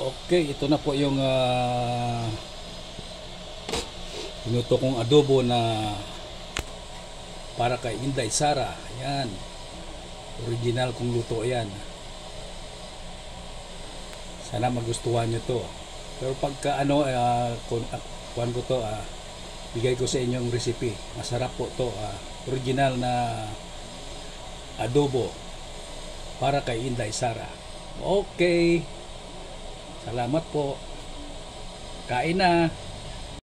Okay, ito na po yung pinuto kong adobo na para kay Inday Sara. Ayan, original kong luto yan. Sana magustuhan nyo to. Pero pagka kuhan ko to, bigay ko sa inyong recipe. Masarap po to, original na adobo para kay Inday Sara. Okay, salamat po. Kain na.